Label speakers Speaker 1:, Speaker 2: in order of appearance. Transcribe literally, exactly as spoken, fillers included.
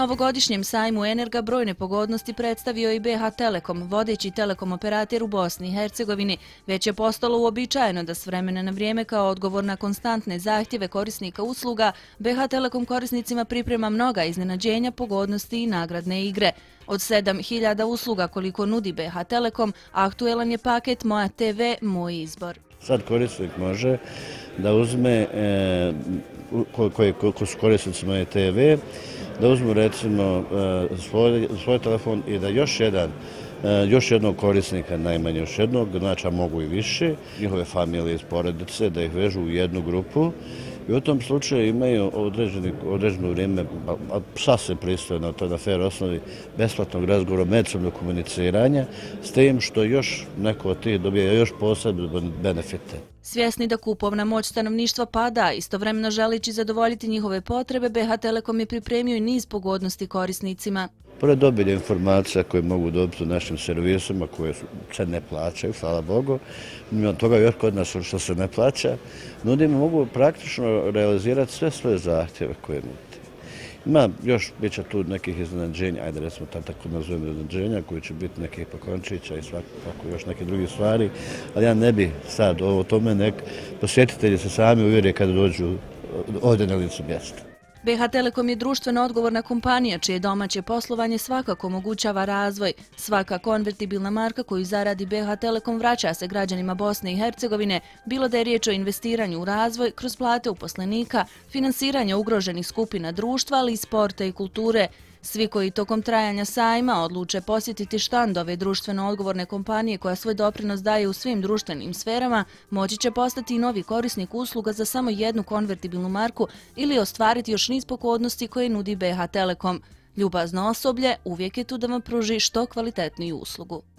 Speaker 1: Na ovogodišnjem sajmu Energa brojne pogodnosti predstavio i B H Telekom, vodeći telekom operater u Bosni i Hercegovini. Već je postalo uobičajeno da s vremena na vrijeme kao odgovor na konstantne zahtjeve korisnika usluga, B H Telekom korisnicima priprema mnoga iznenađenja, pogodnosti i nagradne igre. Od sedam hiljada usluga koliko nudi B H Telekom, aktuelan je paket Moja T V, Moj izbor.
Speaker 2: Sad korisnik može da uzme, e, koji su korisnici Moje T V, da uzmu recimo svoj, svoj telefon i da još jedan, još jednog korisnika, najmanje još jednog, znači mogu i više, njihove familije iz porodice, da ih vežu u jednu grupu i u tom slučaju imaju određeno vrijeme, sasvim pristojno, to na fair osnovi, besplatnog razgovora, međusobnog komuniciranja, s tim što još neko od tih dobije još posebne benefite.
Speaker 1: Svjesni da kupovna moć stanovništva pada, istovremeno želeći zadovoljiti njihove potrebe, B H Telekom je pripremio i niz pogodnosti korisnicima.
Speaker 2: Pored obilja informacija koje mogu dobiti u našim servisima koje se ne plaćaju, hvala Bogu, ima toga još kod nas što se ne plaća, nudimo mogu praktično realizirati sve svoje zahtjeve koje nudite. Ima još, bit će tu nekih iznenađenja, ajde recimo tako nazovemo iznenađenja, koji će biti nekih poklončića i svakako još neke druge stvari, ali ja ne bi sad o tome, nek posjetitelji se sami uvjeri kada dođu ovdje na licu mjesta.
Speaker 1: B H Telekom je društveno odgovorna kompanija čije domaće poslovanje svakako omogućava razvoj. Svaka konvertibilna marka koju zaradi B H Telekom vraća se građanima Bosne i Hercegovine, bilo da je riječ o investiranju u razvoj, kroz plate uposlenika, finansiranje ugroženih skupina društva, ali i sporta i kulture. Svi koji tokom trajanja sajma odluče posjetiti štand ove društveno odgovorne kompanije koja svoj doprinos daje u svim društvenim sferama, moći će postati i novi korisnik usluga za samo jednu konvertibilnu marku ili ostvariti još niz pogodnosti koje nudi B H Telekom. Ljubazno osoblje uvijek je tu da vam pruži što kvalitetniju uslugu.